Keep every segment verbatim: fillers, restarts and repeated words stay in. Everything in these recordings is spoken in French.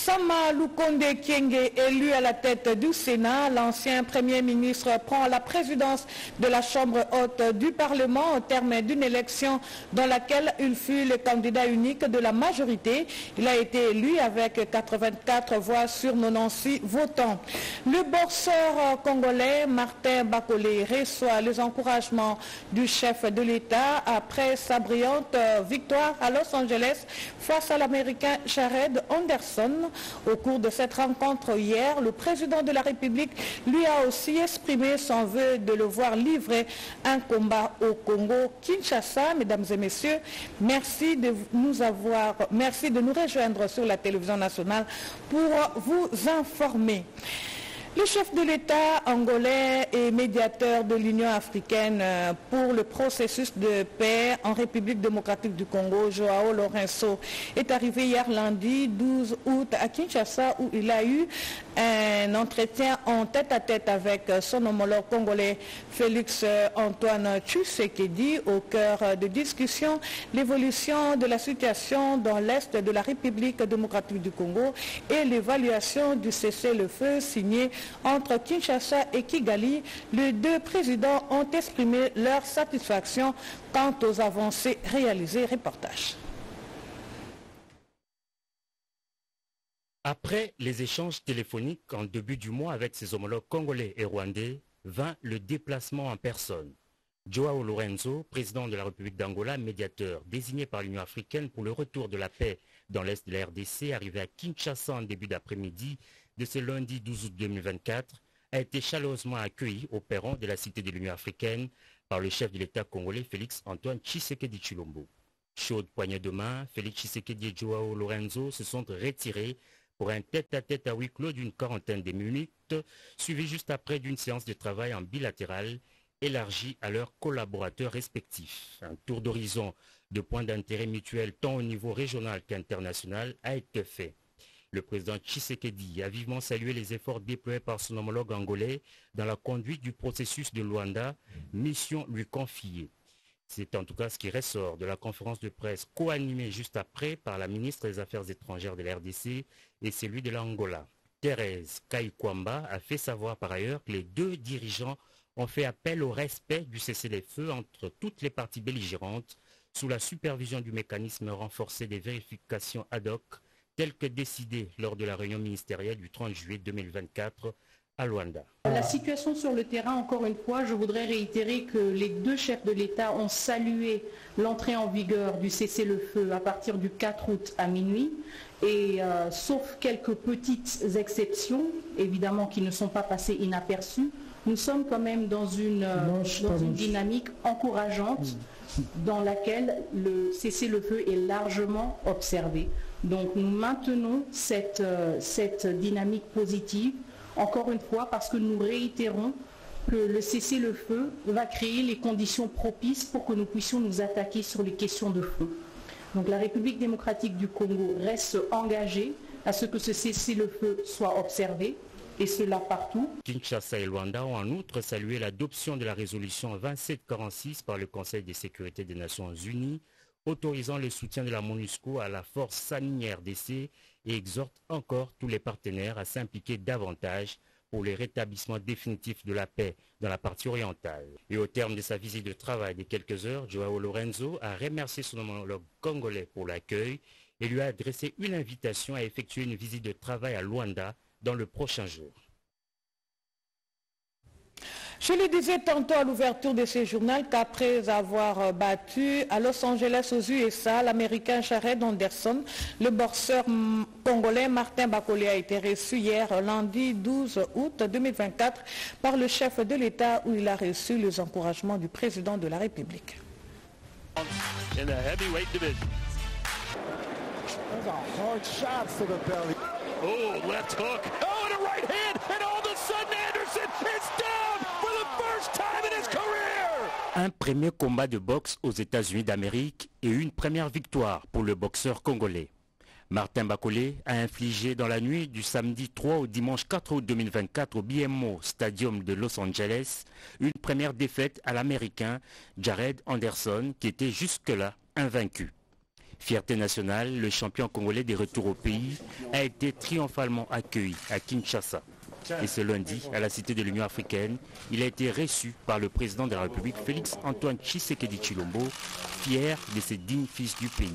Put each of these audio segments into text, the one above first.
Sama Lukonde Kyenge, élu à la tête du Sénat, l'ancien Premier ministre prend la présidence de la Chambre haute du Parlement au terme d'une élection dans laquelle il fut le candidat unique de la majorité. Il a été élu avec quatre-vingt-quatre voix sur quatre-vingt-seize votants. Le boxeur congolais Martin Bakole reçoit les encouragements du chef de l'État après sa brillante victoire à Los Angeles face à l'Américain Jared Anderson. Au cours de cette rencontre hier, le président de la République lui a aussi exprimé son vœu de le voir livrer un combat au Congo Kinshasa. Mesdames et messieurs, merci de nous avoir, merci de nous rejoindre sur la télévision nationale pour vous informer. Le chef de l'État angolais et médiateur de l'Union africaine pour le processus de paix en République démocratique du Congo, Joao Lourenço, est arrivé hier lundi douze août à Kinshasa où il a eu un entretien en tête-à-tête avec son homologue congolais Félix Antoine Tshisekedi. Au cœur de discussion, l'évolution de la situation dans l'est de la République démocratique du Congo et l'évaluation du cessez-le-feu signé entre Kinshasa et Kigali. Les deux présidents ont exprimé leur satisfaction quant aux avancées réalisées. Reportage. Après les échanges téléphoniques en début du mois avec ses homologues congolais et rwandais, vint le déplacement en personne. Joao Lourenço, président de la République d'Angola, médiateur désigné par l'Union africaine pour le retour de la paix dans l'est de la R D C, arrivé à Kinshasa en début d'après-midi de ce lundi douze août deux mille vingt-quatre, a été chaleureusement accueilli au perron de la cité de l'Union africaine par le chef de l'État congolais Félix Antoine Tshisekedi Tshilombo. Chaude poignée de main, Félix Tshisekedi et Joao Lourenço se sont retirés pour un tête-à-tête à huis clos d'une quarantaine de minutes, suivi juste après d'une séance de travail en bilatéral élargie à leurs collaborateurs respectifs. Un tour d'horizon de points d'intérêt mutuels tant au niveau régional qu'international a été fait. Le président Tshisekedi a vivement salué les efforts déployés par son homologue angolais dans la conduite du processus de Luanda, mission lui confiée. C'est en tout cas ce qui ressort de la conférence de presse co-animée juste après par la ministre des Affaires étrangères de la R D C et celui de l'Angola. Thérèse Kaikwamba a fait savoir par ailleurs que les deux dirigeants ont fait appel au respect du cessez-le-feu entre toutes les parties belligérantes sous la supervision du mécanisme renforcé des vérifications ad hoc tel que décidé lors de la réunion ministérielle du trente juillet deux mille vingt-quatre à Luanda. La situation sur le terrain, encore une fois, je voudrais réitérer que les deux chefs de l'État ont salué l'entrée en vigueur du cessez-le-feu à partir du quatre août à minuit. Et euh, sauf quelques petites exceptions, évidemment qui ne sont pas passées inaperçues, nous sommes quand même dans une, euh, dans une dynamique encourageante dans laquelle le cessez-le-feu est largement observé. Donc nous maintenons cette, euh, cette dynamique positive, encore une fois, parce que nous réitérons que le cessez-le-feu va créer les conditions propices pour que nous puissions nous attaquer sur les questions de fond. Donc la République démocratique du Congo reste engagée à ce que ce cessez-le-feu soit observé, et cela partout. Kinshasa et Luanda ont en outre salué l'adoption de la résolution vingt-sept quarante-six par le Conseil de sécurité des Nations Unies, autorisant le soutien de la MONUSCO à la force Sami R D C et exhorte encore tous les partenaires à s'impliquer davantage pour le rétablissement définitif de la paix dans la partie orientale. Et au terme de sa visite de travail de quelques heures, Joao Lourenço a remercié son homologue congolais pour l'accueil et lui a adressé une invitation à effectuer une visite de travail à Luanda dans le prochain jour. Je le disais tantôt à l'ouverture de ce journal qu'après avoir battu à Los Angeles aux U S A l'Américain Jared Anderson, le boxeur congolais Martin Bakole a été reçu hier lundi douze août deux mille vingt-quatre par le chef de l'État où il a reçu les encouragements du président de la République. In the heavyweight division. That's a hard shot for the belly. Oh, left hook. Oh, and a right hand, and all of a sudden Anderson is down for the first time in his career. Un premier combat de boxe aux États-Unis d'Amérique et une première victoire pour le boxeur congolais. Martin Bakole a infligé dans la nuit du samedi trois au dimanche quatre août deux mille vingt-quatre au B M O Stadium de Los Angeles une première défaite à l'Américain Jared Anderson qui était jusque-là invaincu. Fierté nationale, le champion congolais des retours au pays a été triomphalement accueilli à Kinshasa. Et ce lundi, à la Cité de l'Union africaine, il a été reçu par le président de la République, Félix Antoine Tshisekedi Tshilombo, fier de ses dignes fils du pays.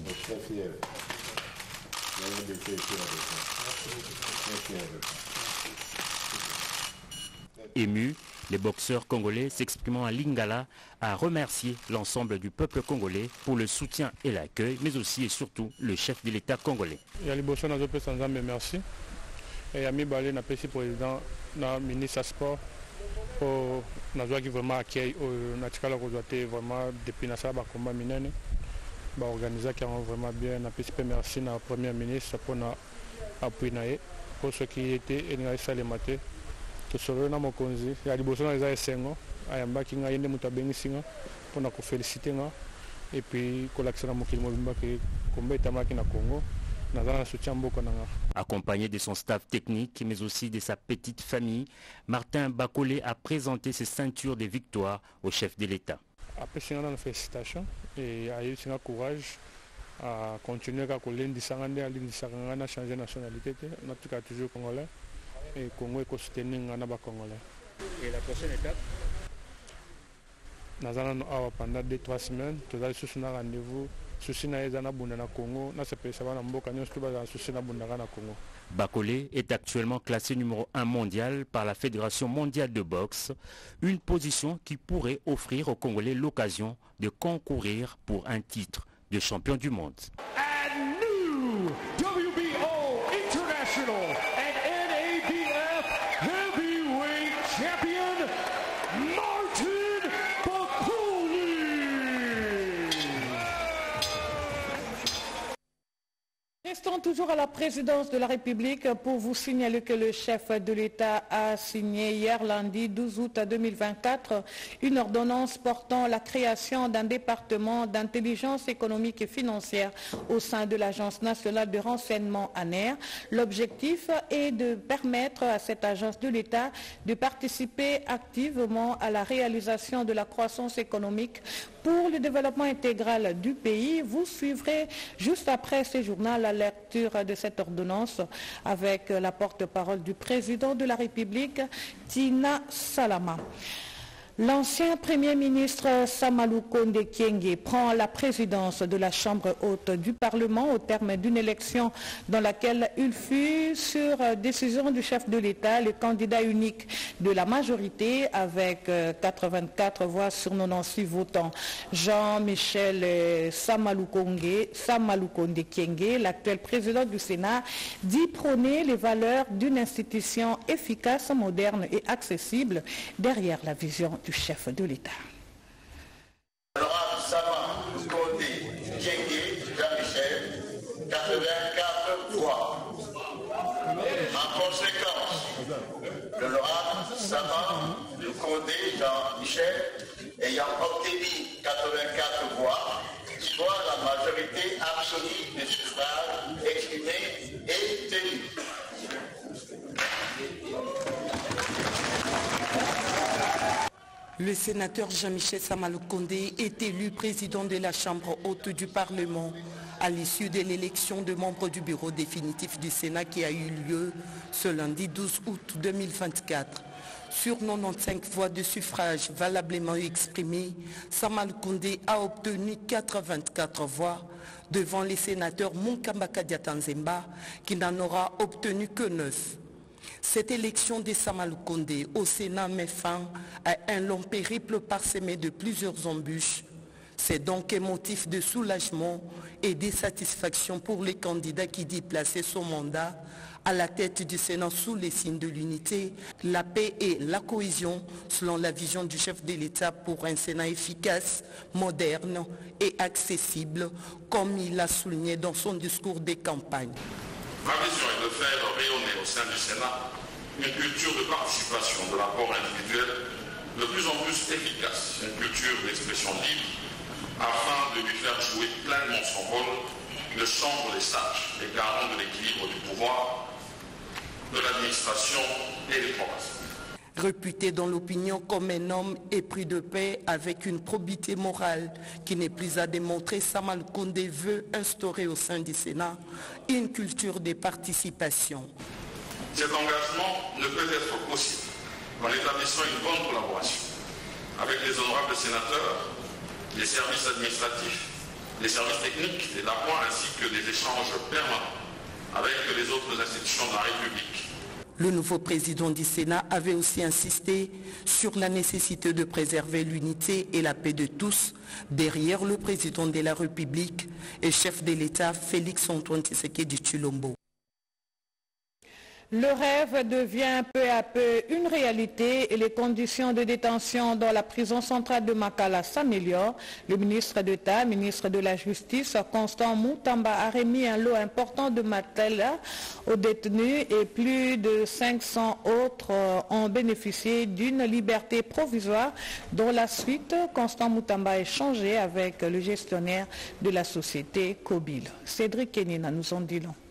Ému, les boxeurs congolais s'exprimant à Lingala a remercié l'ensemble du peuple congolais pour le soutien et l'accueil, mais aussi et surtout le chef de l'État congolais. Merci. Et Ami Balé, le président, le ministre des Sports, pour nous vraiment accueilli, vraiment depuis le combat minene, organisé qui ont vraiment bien. Merci à la première ministre pour l'appui pour ceux qui étaient et nous sommes maté. Que solo na mokonzi ya liboso na eza esengo ayamba ki nga yende mutabeng singa pona ko féliciter nga et puis kolakisa na mokili mobimba ke komba etamaki na Congo na zana soutien mboko na nga. Accompagné de son staff technique mais aussi de sa petite famille, Martin Bakolé a présenté ses ceintures de victoire au chef de l'État. Après singa na félicitations et a eu singa courage à continuer à coller sangande à l'indisangana na changer nationalité na tuka toujours congolais. Et Congo est soutenu en Congolais. Et la prochaine étape? Nous allons pendant deux trois semaines, nous allons faire un rendez-vous. Bakolé est actuellement classé numéro un mondial par la Fédération mondiale de boxe, une position qui pourrait offrir aux Congolais l'occasion de concourir pour un titre de champion du monde. And new W B O International and N A B F Heavyweight Champion Martin Bakolé. Restons toujours à la présidence de la République pour vous signaler que le chef de l'État a signé hier lundi douze août deux mille vingt-quatre une ordonnance portant la création d'un département d'intelligence économique et financière au sein de l'Agence nationale de renseignement A N R. L'objectif est de permettre à cette agence de l'État de participer activement à la réalisation de la croissance économique pour le développement intégral du pays. Vous suivrez juste après ce journal la lecture de cette ordonnance avec la porte-parole du président de la République, Tina Salama. L'ancien Premier ministre Samalou Konde Kyenge prend la présidence de la Chambre haute du Parlement au terme d'une élection dans laquelle il fut, sur décision du chef de l'État, le candidat unique de la majorité avec quatre-vingt-quatre voix sur quatre-vingt-six votants. Jean-Michel Samalou Konde Kyenge, l'actuel président du Sénat, dit prôner les valeurs d'une institution efficace, moderne et accessible derrière la vision du chef de l'État. L'honorable Sama Konde Kyenge Jean-Michel, quatre-vingt-quatre voix. En conséquence, l'honorable Sama Konde Jean-Michel, ayant obtenu quatre-vingt-quatre voix, soit la majorité absolue des suffrages exprimés et tenus. Le sénateur Jean-Michel Samalou Konde est élu président de la Chambre haute du Parlement à l'issue de l'élection de membres du bureau définitif du Sénat qui a eu lieu ce lundi douze août deux mille vingt-quatre. Sur quatre-vingt-quinze voix de suffrage valablement exprimées, Samalou Konde a obtenu quatre-vingt-quatre voix devant les sénateurs Monkamba Diatanzemba qui n'en aura obtenu que neuf. Cette élection de Samalou Konde au Sénat met fin à un long périple parsemé de plusieurs embûches. C'est donc un motif de soulagement et de satisfaction pour les candidats qui déplaçaient son mandat à la tête du Sénat sous les signes de l'unité, la paix et la cohésion selon la vision du chef de l'État pour un Sénat efficace, moderne et accessible, comme il l'a souligné dans son discours de campagne. Ma vision est de faire rayonner au sein du Sénat une culture de participation de l'apport individuel de plus en plus efficace, une culture d'expression libre, afin de lui faire jouer pleinement son rôle de chambre des sages, des garants de l'équilibre du pouvoir, de l'administration et des provinces. Réputé dans l'opinion comme un homme épris de paix avec une probité morale qui n'est plus à démontrer, Sama Lukonde veut instaurer au sein du Sénat une culture de participation. Cet engagement ne peut être possible en établissant une bonne collaboration avec les honorables sénateurs, les services administratifs, les services techniques et d'appoint ainsi que des échanges permanents avec les autres institutions de la République. Le nouveau président du Sénat avait aussi insisté sur la nécessité de préserver l'unité et la paix de tous derrière le président de la République et chef de l'État Félix-Antoine Tshisekedi Tshilombo. Le rêve devient peu à peu une réalité et les conditions de détention dans la prison centrale de Makala s'améliorent. Le ministre d'État, ministre de la Justice, Constant Moutamba, a remis un lot important de matériel aux détenus et plus de cinq cents autres ont bénéficié d'une liberté provisoire. Dans la suite, Constant Moutamba a échangé avec le gestionnaire de la société Kobil. Cédric Kenina nous en dit long.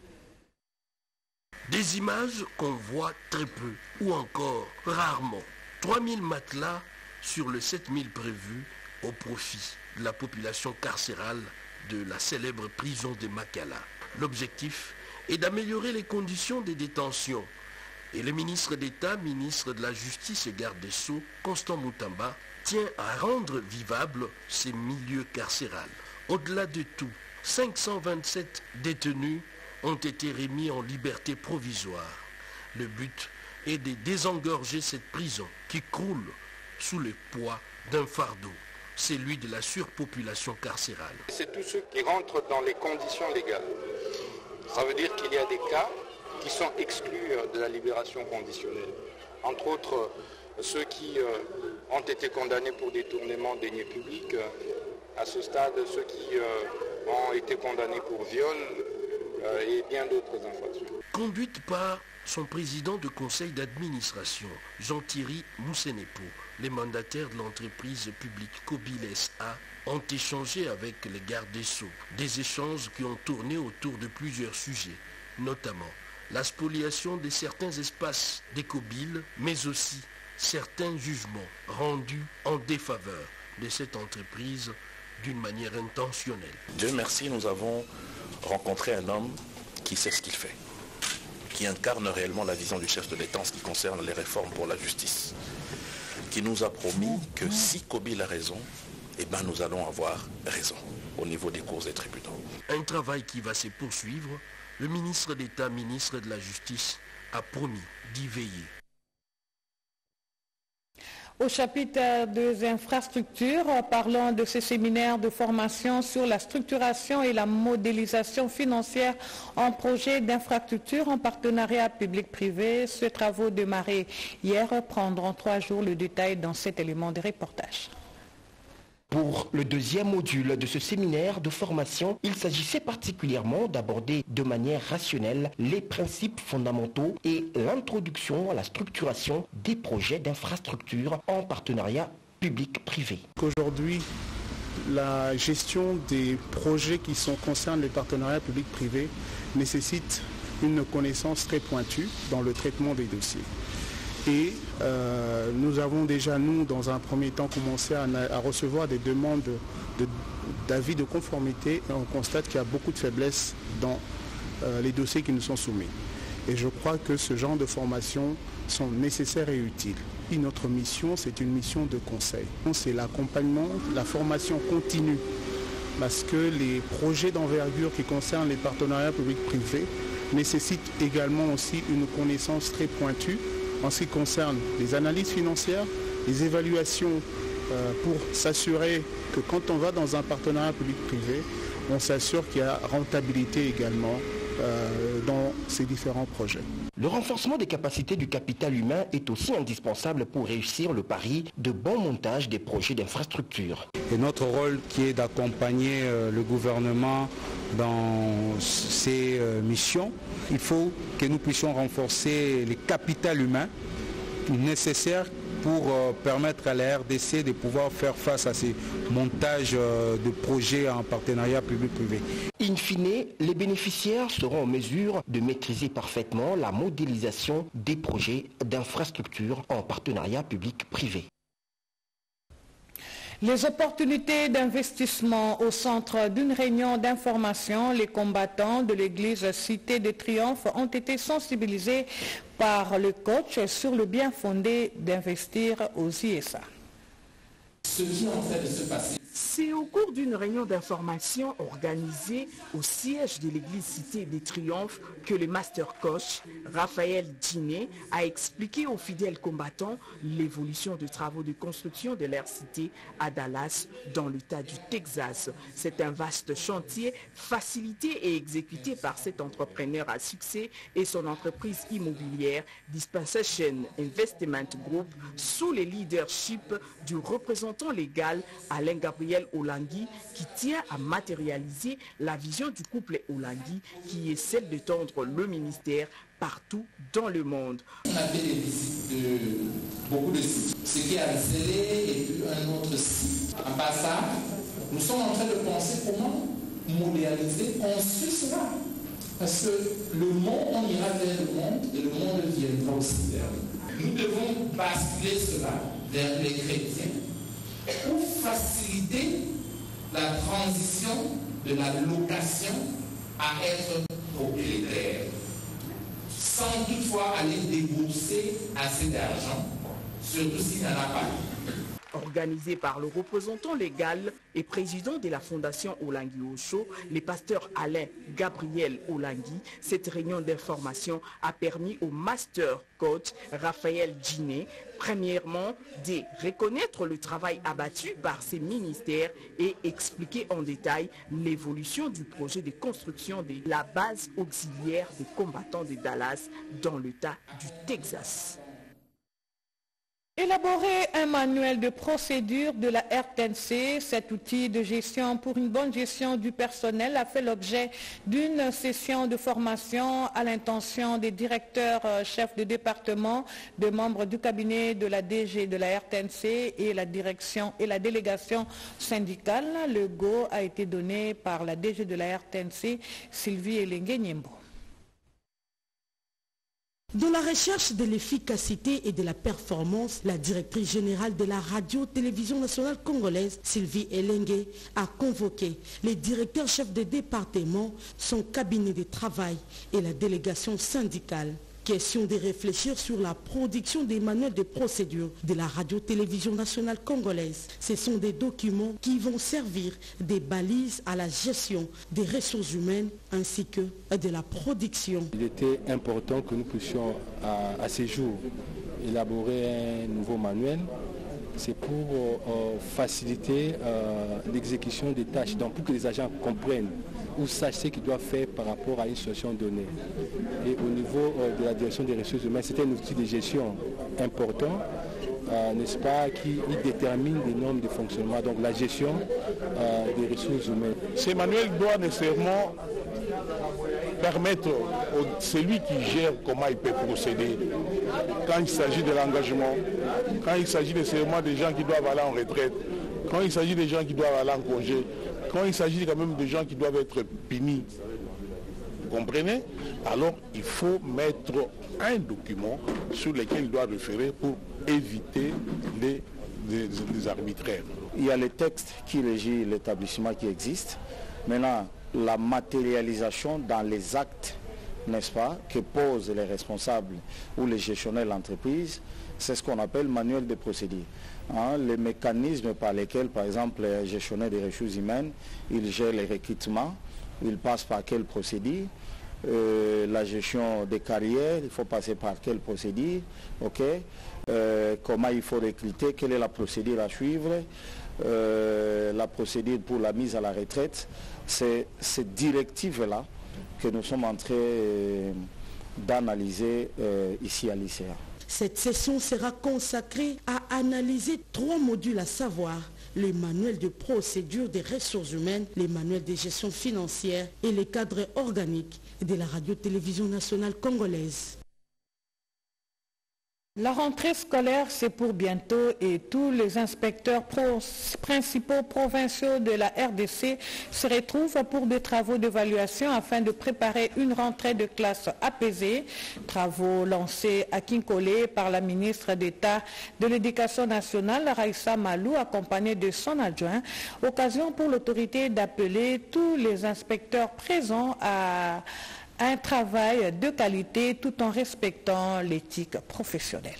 Des images qu'on voit très peu, ou encore rarement. trois mille matelas sur les sept mille prévus au profit de la population carcérale de la célèbre prison de Makala. L'objectif est d'améliorer les conditions de détention. Et le ministre d'État, ministre de la Justice et garde des Sceaux, Constant Moutamba, tient à rendre vivables ces milieux carcérales. Au-delà de tout, cinq cent vingt-sept détenus ont été remis en liberté provisoire. Le but est de désengorger cette prison qui croule sous le poids d'un fardeau, celui de la surpopulation carcérale. C'est tous ceux qui rentrent dans les conditions légales. Ça veut dire qu'il y a des cas qui sont exclus de la libération conditionnelle. Entre autres, ceux qui ont été condamnés pour détournement des deniers publics, à ce stade, ceux qui ont été condamnés pour viol, et bien d'autres infractions. Conduite par son président de conseil d'administration, Jean-Thierry Moussenepo, les mandataires de l'entreprise publique Kobil S A ont échangé avec les gardes des Sceaux. Des échanges qui ont tourné autour de plusieurs sujets, notamment la spoliation de certains espaces des Kobil, mais aussi certains jugements rendus en défaveur de cette entreprise d'une manière intentionnelle. Dieu merci, nous avons rencontré un homme qui sait ce qu'il fait, qui incarne réellement la vision du chef de l'État en ce qui concerne les réformes pour la justice, qui nous a promis que si Kobil a raison, eh ben nous allons avoir raison au niveau des cours et tribunaux. Un travail qui va se poursuivre. Le ministre d'État, ministre de la Justice, a promis d'y veiller. Au chapitre des infrastructures, parlons de ce séminaire de formation sur la structuration et la modélisation financière en projet d'infrastructure en partenariat public-privé. Ce travaux démarré hier prendront trois jours. Le détail dans cet élément de reportage. Pour le deuxième module de ce séminaire de formation, il s'agissait particulièrement d'aborder de manière rationnelle les principes fondamentaux et l'introduction à la structuration des projets d'infrastructure en partenariat public-privé. Aujourd'hui, la gestion des projets qui sont, concernent les partenariats public-privé nécessite une connaissance très pointue dans le traitement des dossiers. Et euh, nous avons déjà, nous, dans un premier temps, commencé à, à recevoir des demandes d'avis de, de conformité et on constate qu'il y a beaucoup de faiblesses dans euh, les dossiers qui nous sont soumis. Et je crois que ce genre de formations sont nécessaires et utiles. Et notre mission, c'est une mission de conseil. C'est l'accompagnement, la formation continue. Parce que les projets d'envergure qui concernent les partenariats publics-privés nécessitent également aussi une connaissance très pointue en ce qui concerne les analyses financières, les évaluations euh, pour s'assurer que quand on va dans un partenariat public-privé, on s'assure qu'il y a rentabilité également euh, dans ces différents projets. Le renforcement des capacités du capital humain est aussi indispensable pour réussir le pari de bon montage des projets d'infrastructure. Et notre rôle qui est d'accompagner euh, le gouvernement dans ses euh, missions, il faut que nous puissions renforcer le capital humain nécessaires pour euh, permettre à la R D C de pouvoir faire face à ces montages euh, de projets en partenariat public-privé. In fine, les bénéficiaires seront en mesure de maîtriser parfaitement la modélisation des projets d'infrastructures en partenariat public-privé. Les opportunités d'investissement au centre d'une réunion d'information, les combattants de l'église Cité de Triomphe ont été sensibilisés par le coach sur le bien fondé d'investir aux I S A. Ce qui est en train de se passer. C'est au cours d'une réunion d'information organisée au siège de l'église Cité des Triomphes que le master coach Raphaël Djiné a expliqué aux fidèles combattants l'évolution des travaux de construction de leur cité à Dallas dans l'État du Texas. C'est un vaste chantier facilité et exécuté par cet entrepreneur à succès et son entreprise immobilière Dispensation Investment Group sous le leadership du représentant légal Alain Gabriel Olangui, qui tient à matérialiser la vision du couple Olangui qui est celle de tendre le ministère partout dans le monde. On a fait des visites de beaucoup de sites, ce qui a scellé et puis un autre site. En passant, nous sommes en train de penser comment modéliser, construire cela. Parce que le monde, on ira vers le monde et le monde viendra aussi vers nous. Nous devons basculer cela vers les chrétiens pour faciliter la transition de la location à être propriétaire, sans toutefois aller débourser assez d'argent, surtout s'il n'y en a pas. Organisé par le représentant légal et président de la fondation Olangui Osho, le pasteur Alain Gabriel Olangui, cette réunion d'information a permis au master coach Raphaël Djiné, premièrement, de reconnaître le travail abattu par ses ministères et expliquer en détail l'évolution du projet de construction de la base auxiliaire des combattants de Dallas dans l'État du Texas. Élaborer un manuel de procédure de la R T N C, cet outil de gestion pour une bonne gestion du personnel a fait l'objet d'une session de formation à l'intention des directeurs chefs de département, des membres du cabinet de la D G de la R T N C et la direction et la délégation syndicale. Le go a été donné par la D G de la R T N C, Sylvie Elengue-Nyembo. Dans la recherche de l'efficacité et de la performance, la directrice générale de la radio-télévision nationale congolaise, Sylvie Elengue, a convoqué les directeurs chefs de département, son cabinet de travail et la délégation syndicale. Question de réfléchir sur la production des manuels de procédure de la radio-télévision nationale congolaise. Ce sont des documents qui vont servir des balises à la gestion des ressources humaines ainsi que de la production. Il était important que nous puissions à, à ces jours élaborer un nouveau manuel. C'est pour euh, faciliter euh, l'exécution des tâches, donc pour que les agents comprennent ou sachent ce qu'ils doivent faire par rapport à une situation donnée. Et au niveau euh, de la direction des ressources humaines, c'est un outil de gestion important, euh, n'est-ce pas, qui détermine les normes de fonctionnement, donc la gestion euh, des ressources humaines. Ces manuels doivent nécessairement permettre à celui qui gère comment il peut procéder quand il s'agit de l'engagement, quand il s'agit nécessairement des gens qui doivent aller en retraite, quand il s'agit des gens qui doivent aller en congé, quand il s'agit quand même de gens qui doivent être punis. Vous comprenez? Alors il faut mettre un document sur lequel il doit référer pour éviter les, les, les arbitraires. Il y a les textes qui régissent l'établissement qui existe. Maintenant, la matérialisation dans les actes, n'est-ce pas, que posent les responsables ou les gestionnaires de l'entreprise, c'est ce qu'on appelle manuel de procédure. Hein, les mécanismes par lesquels, par exemple, les gestionnaires des ressources humaines, ils gèrent les recrutements, ils passent par quelle procédure, euh, la gestion des carrières, il faut passer par quelle procédure, ok, euh, comment il faut recruter, quelle est la procédure à suivre, euh, la procédure pour la mise à la retraite. C'est cette directive-là que nous sommes en train euh, d'analyser euh, ici à l'I C A. Cette session sera consacrée à analyser trois modules, à savoir les manuels de procédure des ressources humaines, les manuels de gestion financière et les cadres organiques de la radio-télévision nationale congolaise. La rentrée scolaire, c'est pour bientôt et tous les inspecteurs pro principaux provinciaux de la R D C se retrouvent pour des travaux d'évaluation afin de préparer une rentrée de classe apaisée. Travaux lancés à Kinkole par la ministre d'État de l'Éducation nationale, Raissa Malou, accompagnée de son adjoint. Occasion pour l'autorité d'appeler tous les inspecteurs présents à un travail de qualité tout en respectant l'éthique professionnelle.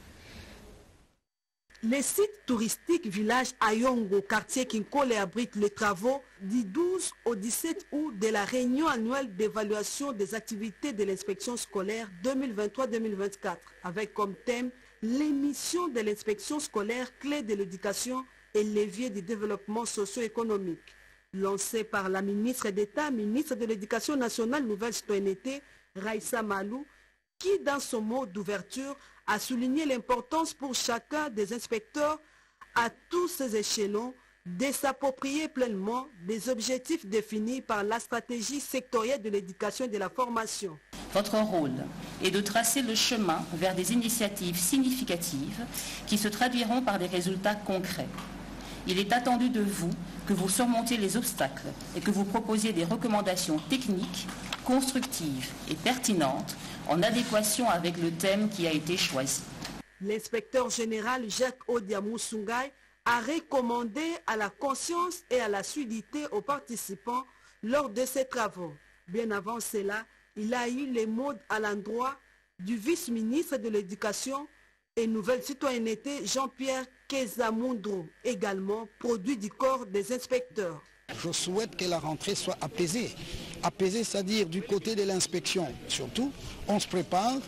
Les sites touristiques village Ayongo, quartier Kinkole, abritent les travaux du douze au dix-sept août de la réunion annuelle d'évaluation des activités de l'inspection scolaire deux mille vingt-trois deux mille vingt-quatre, avec comme thème l'émission de l'inspection scolaire clé de l'éducation et levier du développement socio-économique. Lancé par la ministre d'État, ministre de l'Éducation nationale, Nouvelle Citoyenneté, Raissa Malou, qui dans son mot d'ouverture a souligné l'importance pour chacun des inspecteurs à tous ces échelons de s'approprier pleinement des objectifs définis par la stratégie sectorielle de l'éducation et de la formation. Votre rôle est de tracer le chemin vers des initiatives significatives qui se traduiront par des résultats concrets. Il est attendu de vous que vous surmontiez les obstacles et que vous proposiez des recommandations techniques, constructives et pertinentes en adéquation avec le thème qui a été choisi. L'inspecteur général Jacques Odiamou Sungay a recommandé à la conscience et à la fluidité aux participants lors de ces travaux. Bien avant cela, il a eu les mots à l'endroit du vice-ministre de l'Éducation et Nouvelle Citoyenneté, Jean-Pierre Kézamundro, également produit du corps des inspecteurs. Je souhaite que la rentrée soit apaisée. Apaisée, c'est-à-dire du côté de l'inspection. Surtout, on se prépare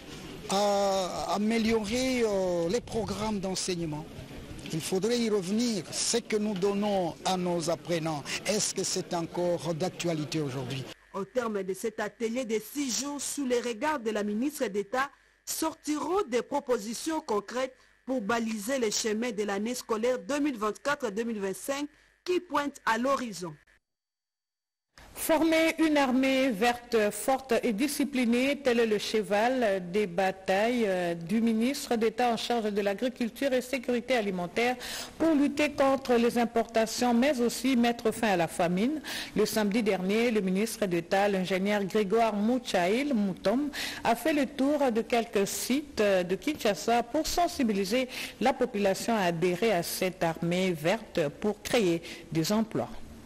à améliorer euh, les programmes d'enseignement. Il faudrait y revenir. Ce que nous donnons à nos apprenants, est-ce que c'est encore d'actualité aujourd'hui? Au terme de cet atelier de six jours, sous les regards de la ministre d'État, sortiront des propositions concrètes pour baliser les chemins de l'année scolaire deux mille vingt-quatre deux mille vingt-cinq qui pointent à l'horizon. Former une armée verte, forte et disciplinée, tel est le cheval des batailles du ministre d'État en charge de l'agriculture et sécurité alimentaire pour lutter contre les importations, mais aussi mettre fin à la famine. Le samedi dernier, le ministre d'État, l'ingénieur Grégoire Mouchaïl Moutom, a fait le tour de quelques sites de Kinshasa pour sensibiliser la population à adhérer à cette armée verte pour créer des emplois.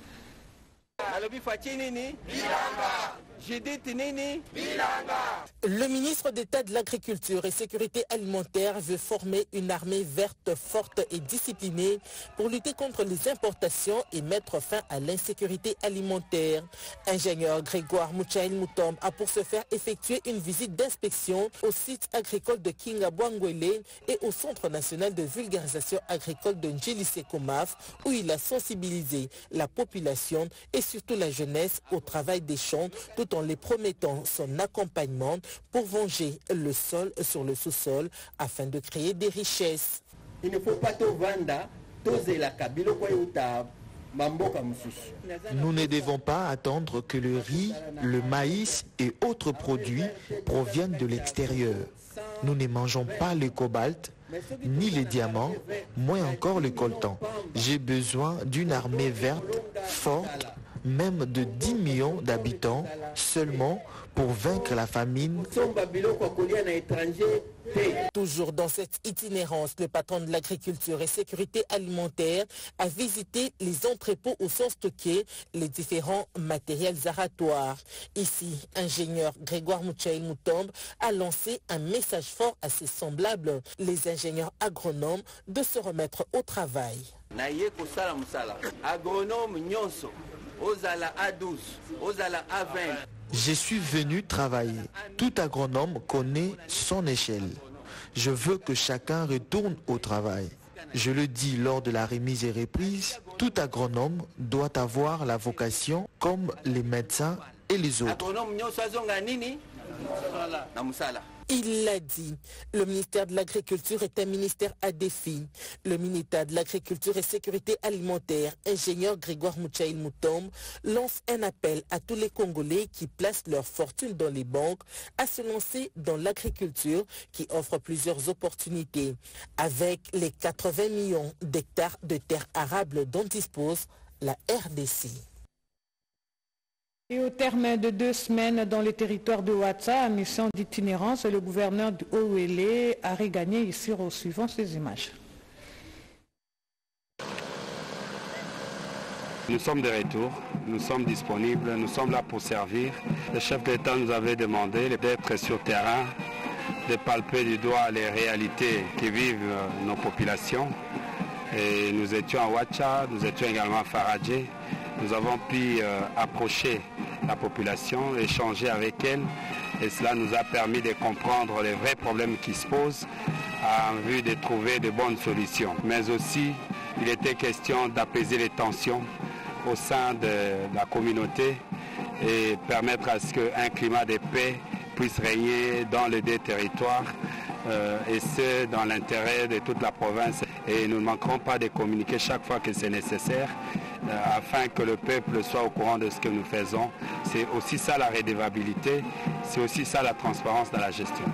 Le ministre d'État de l'Agriculture et Sécurité alimentaire veut former une armée verte, forte et disciplinée pour lutter contre les importations et mettre fin à l'insécurité alimentaire. Ingénieur Grégoire Mouchaïl Moutom a pour ce faire effectué une visite d'inspection au site agricole de Kingabwangwele et au Centre national de vulgarisation agricole de Ndjili-Sekomaf, où il a sensibilisé la population et surtout la jeunesse au travail des champs, tout en les promettant son accompagnement pour venger le sol sur le sous-sol afin de créer des richesses. Il ne faut pas tout vendre, tout la kabilo kwa yuta. Nous ne devons pas attendre que le riz, le maïs et autres produits proviennent de l'extérieur. Nous ne mangeons pas le cobalt, ni les diamants, moins encore le coltan. J'ai besoin d'une armée verte, forte, même de dix millions d'habitants seulement pour vaincre la famine. Toujours dans cette itinérance, le patron de l'agriculture et sécurité alimentaire a visité les entrepôts où sont stockés les différents matériels aratoires. Ici, ingénieur Grégoire Mouchaïl Moutom a lancé un message fort à ses semblables, les ingénieurs agronomes, de se remettre au travail. Je suis venu travailler. Tout agronome connaît son échelle. Je veux que chacun retourne au travail. Je le dis lors de la remise et reprise, tout agronome doit avoir la vocation comme les médecins et les autres. Il l'a dit, le ministère de l'Agriculture est un ministère à défi. Le ministère de l'Agriculture et Sécurité Alimentaire, ingénieur Grégoire Mouchaïl Moutombe, lance un appel à tous les Congolais qui placent leur fortune dans les banques à se lancer dans l'agriculture qui offre plusieurs opportunités. Avec les quatre-vingts millions d'hectares de terres arables dont dispose la R D C. Et au terme de deux semaines dans le territoire de Ouatsa, à mission d'itinérance, le gouverneur du Haut-Ouélé a regagné ici au suivant ces images. Nous sommes de retour, nous sommes disponibles, nous sommes là pour servir. Le chef d'État nous avait demandé d'être sur terrain, de palper du doigt les réalités qui vivent nos populations. Et nous étions à Ouatcha, nous étions également à Faradje. Nous avons pu euh, approcher la population, échanger avec elle, et cela nous a permis de comprendre les vrais problèmes qui se posent en vue de trouver de bonnes solutions. Mais aussi, il était question d'apaiser les tensions au sein de la communauté et permettre à ce qu'un climat de paix puisse régner dans les deux territoires, euh, et ce, dans l'intérêt de toute la province. Et nous ne manquerons pas de communiquer chaque fois que c'est nécessaire, euh, afin que le peuple soit au courant de ce que nous faisons. C'est aussi ça la redevabilité, c'est aussi ça la transparence dans la gestion.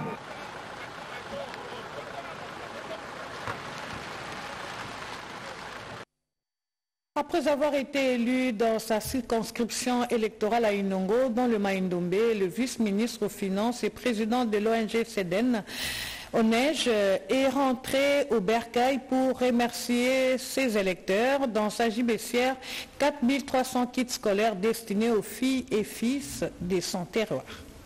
Après avoir été élu dans sa circonscription électorale à Inongo, dans le Maïndombe, le vice-ministre aux Finances et président de l'O N G S E D E N, Onej, est rentré au Bercail pour remercier ses électeurs. Dans sa gibecière, quatre mille trois cents kits scolaires destinés aux filles et fils de son terroir.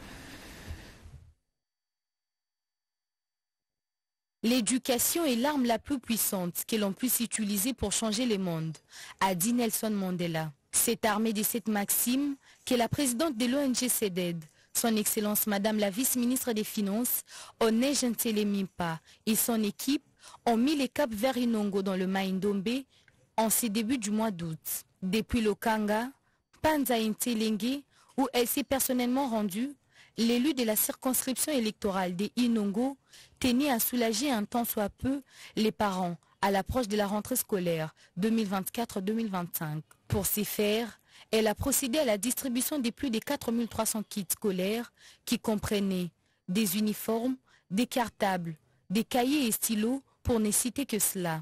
L'éducation est l'arme la plus puissante que l'on puisse utiliser pour changer le monde, a dit Nelson Mandela. C'est armé de cette maxime que la présidente de l'O N G S E D E D, son Excellence Madame la vice-ministre des Finances, Onej Ntelemimpa et son équipe ont mis les caps vers Inongo dans le Maïndombe en ce début du mois d'août. Depuis l'Okanga, Panza Ntelengue, où elle s'est personnellement rendue, l'élu de la circonscription électorale des Inongo tenait à soulager un tant soit peu les parents à l'approche de la rentrée scolaire deux mille vingt-quatre deux mille vingt-cinq. Pour ces faire, elle a procédé à la distribution de plus de quatre mille trois cents kits scolaires qui comprenaient des uniformes, des cartables, des cahiers et stylos pour ne citer que cela.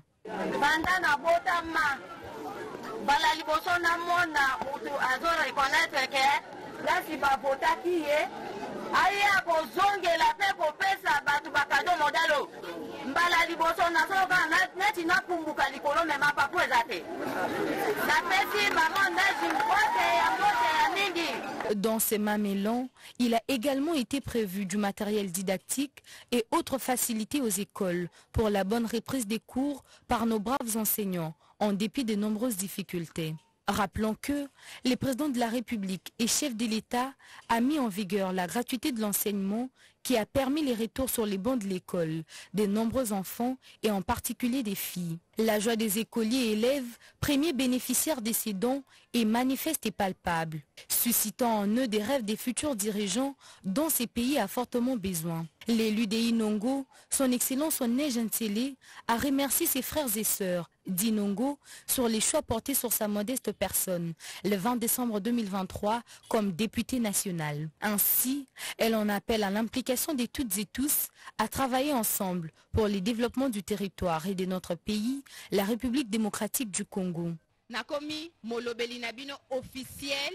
Dans ces mamellons, il a également été prévu du matériel didactique et autres facilités aux écoles pour la bonne reprise des cours par nos braves enseignants, en dépit de nombreuses difficultés. Rappelons que le président de la République et chef de l'État a mis en vigueur la gratuité de l'enseignement qui a permis les retours sur les bancs de l'école de nombreux enfants et en particulier des filles. La joie des écoliers et élèves, premiers bénéficiaires de ces dons, est manifeste et palpable, suscitant en eux des rêves des futurs dirigeants dont ces pays a fortement besoin. L'élu des Inongo, son Excellence Onej Ntsele, a remercié ses frères et sœurs d'Inongo sur les choix portés sur sa modeste personne le vingt décembre deux mille vingt-trois comme députée nationale. Ainsi, elle en appelle à l'implication de toutes et tous à travailler ensemble pour le développement du territoire et de notre pays, la République démocratique du Congo. Nakomi Molobeli Nabino officiel.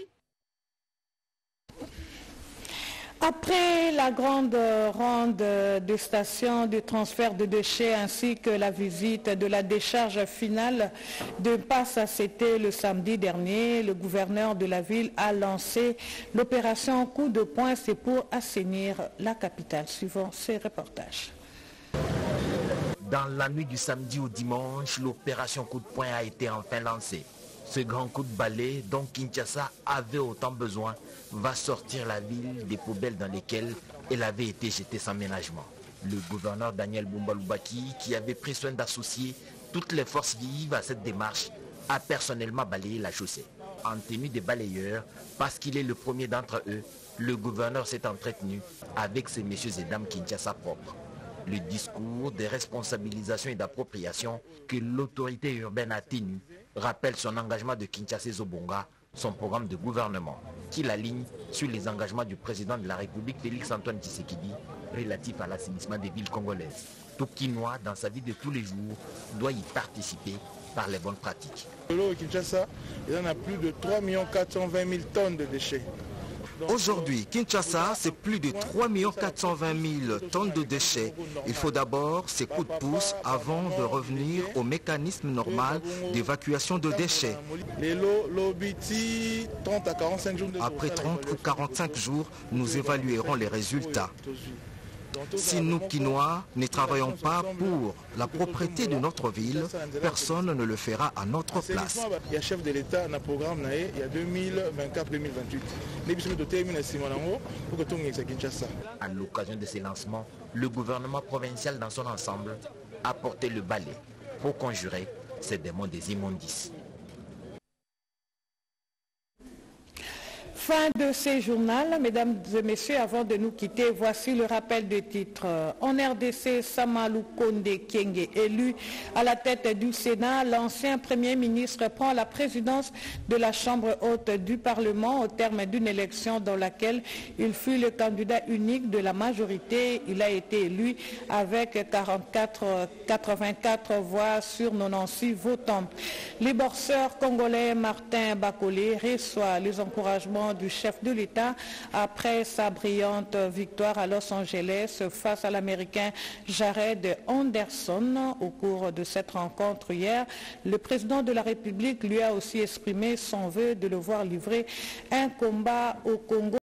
Après la grande ronde de stations de transfert de déchets ainsi que la visite de la décharge finale de Passe-C'était le samedi dernier, le gouverneur de la ville a lancé l'opération Coup de poing, c'est pour assainir la capitale. Suivant ces reportages. Dans la nuit du samedi au dimanche, l'opération Coup de poing a été enfin lancée. Ce grand coup de balai dont Kinshasa avait autant besoin va sortir la ville des poubelles dans lesquelles elle avait été jetée sans ménagement. Le gouverneur Daniel Bumba-Lubaki, qui avait pris soin d'associer toutes les forces vives à cette démarche, a personnellement balayé la chaussée. en tenue de balayeur parce qu'il est le premier d'entre eux. Le gouverneur s'est entretenu avec ces messieurs et dames Kinshasa propres. Le discours de responsabilisation et d'appropriation que l'autorité urbaine a tenu rappelle son engagement de Kinshasa Zobonga, son programme de gouvernement, qui l'aligne sur les engagements du président de la République Félix Antoine Tshisekedi relatif à l'assainissement des villes congolaises. Tout Kinois, dans sa vie de tous les jours, doit y participer par les bonnes pratiques. Au Kinshasa, il y en a plus de trois millions quatre cent vingt mille tonnes de déchets. Aujourd'hui, Kinshasa, c'est plus de trois millions quatre cent vingt mille tonnes de déchets. Il faut d'abord ces coups de pouce avant de revenir au mécanisme normal d'évacuation de déchets. Après trente ou quarante-cinq jours, nous évaluerons les résultats. Si nous, Kinois, ne travaillons pas pour la propreté de notre ville, personne ne le fera à notre place. Il y a chef de l'État un programme il y a deux mille vingt-quatre deux mille vingt-huit. À l'occasion de ces lancements, le gouvernement provincial dans son ensemble a porté le balai pour conjurer ces démons des immondices. Fin de ces journaux, mesdames et messieurs, avant de nous quitter, voici le rappel des titres. En R D C, Samalou Konde Kyenge, élu à la tête du Sénat, l'ancien Premier ministre prend la présidence de la Chambre haute du Parlement au terme d'une élection dans laquelle il fut le candidat unique de la majorité. Il a été élu avec quarante-quatre virgule quatre-vingt-quatre voix sur quatre-vingt-seize votants. Les boxeurs congolais Martin Bakolé reçoit les encouragements du chef de l'État après sa brillante victoire à Los Angeles face à l'Américain Jared Anderson. Au cours de cette rencontre hier, le président de la République lui a aussi exprimé son vœu de le voir livrer un combat au Congo.